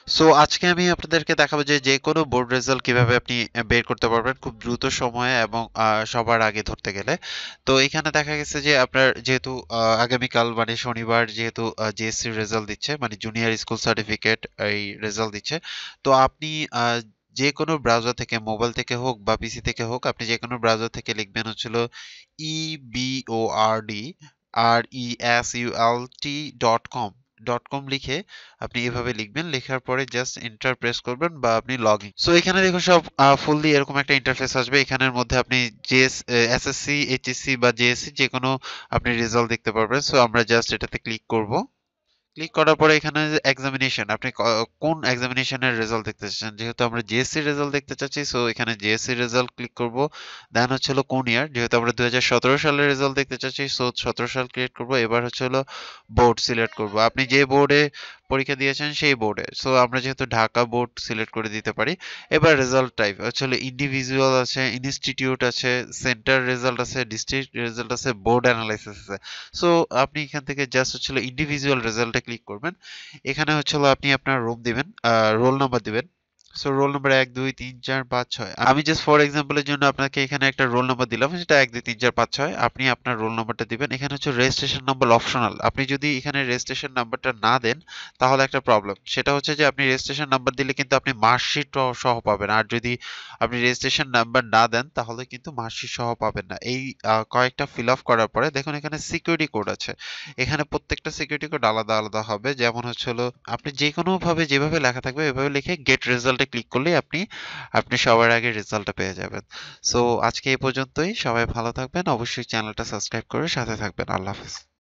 So আজকে আমি আপনাদেরকে দেখাবো যে যে কোনো বোর্ড রেজাল্ট কিভাবে আপনি বের করতে পারবেন খুব দ্রুত সময়ে এবং সবার আগে ধরতে গেলে। তো এখানে দেখা গেছে যে আপনার যেহেতু আগামীকাল মানে শনিবার যেহেতু জিএসসি রেজাল্ট দিচ্ছে মানে জুনিয়র স্কুল সার্টিফিকেট এই রেজাল্ট দিচ্ছে। তো আপনি যে কোনো ব্রাউজার থেকে মোবাইল থেকে হোক বা পিসি থেকে হোক আপনি যে কোনো ব্রাউজার থেকে লিখবেন হচ্ছিল ebord result.com লিখে আপনি এভাবে লিখবেন, লেখার পরে জাস্ট এন্টার প্রেস করবেন বা আপনি লগ ইন। সো এখানে দেখুন সব ফুললি এরকম একটা ইন্টারফেস আসবে। এখানের মধ্যে আপনি এসএসসি এইচএসসি বা জেএসসি যে কোনো আপনি রেজাল্ট দেখতে পারবেন। সো আমরা জাস্ট এটাতে ক্লিক করব। ক্লিক করার পরে এখানে এক্সামিনেশন আপনি কোন এক্সামিনেশনের রেজাল্ট দেখতে চাচ্ছেন, যেহেতু আমরা জিএসসি রেজাল্ট দেখতে চাচ্ছি সো এখানে জিএসসি রেজাল্ট ক্লিক করব। দেন হচ্ছে হলো কোন ইয়ার, যেহেতু আমরা 2017 সালের রেজাল্ট দেখতে চাচ্ছি সো 17 সাল ক্রিয়েট করব। এবার হচ্ছে হলো বোর্ড সিলেক্ট করব, আপনি যে বোর্ডে পরীক্ষা দিয়েছেন সেই বোর্ডে। সো আমরা যেহেতু ঢাকা বোর্ড সিলেক্ট করে দিতে পারি। এবার রেজাল্ট টাইপ হচ্ছে হলো ইন্ডিভিজুয়াল আছে, ইনস্টিটিউট আছে, সেন্টার রেজাল্ট আছে, ডিস্ট্রিক্ট রেজাল্ট আছে, বোর্ড অ্যানালাইসিস আছে। সো আপনি এখান থেকে জাস্ট হচ্ছে ইন্ডিভিজুয়াল রেজাল্টে ক্লিক করবেন। এখানে হচ্ছে আপনি আপনার রোল দিবেন, রোল নাম্বার দিবেন। So roll number 1 2 3 4 5 6। আমি জাস্ট ফর এক্সাম্পলের জন্য আপনাকে এখানে একটা রোল নাম্বার দিলাম, সেটা 1 2 3 4 5 6। আপনি আপনার রোল নাম্বারটা দিবেন। এখানে হচ্ছে রেজিস্ট্রেশন নাম্বার অপশনাল, আপনি যদি এখানে রেজিস্ট্রেশন নাম্বারটা না দেন তাহলে একটা প্রবলেম, সেটা হচ্ছে যে আপনি রেজিস্ট্রেশন নাম্বার দিলে কিন্তু আপনি মার্কশিট সহ পাবেন, আর যদি আপনি রেজিস্ট্রেশন নাম্বার না দেন তাহলে কিন্তু মার্কশিট সহ পাবেন না। এই কয়েকটা ফিল আপ করার পরে দেখুন এখানে সিকিউরিটি কোড আছে। এখানে প্রত্যেকটা সিকিউরিটি কোড আলাদা আলাদা হবে, যেমন হচ্ছে হলো আপনি যে কোনো ভাবে যেভাবে লেখা থাকবে এভাবে লিখে গেট রেজাল্টে ক্লিক করলেই আপনি আপনি সবার আগে রেজাল্টটা পেয়ে যাবেন। সো আজকে এই পর্যন্তই, সবাই ভালো থাকবেন, অবশ্যই চ্যানেলটা সাবস্ক্রাইব করে সাথে থাকবেন। আল্লাহ হাফেজ।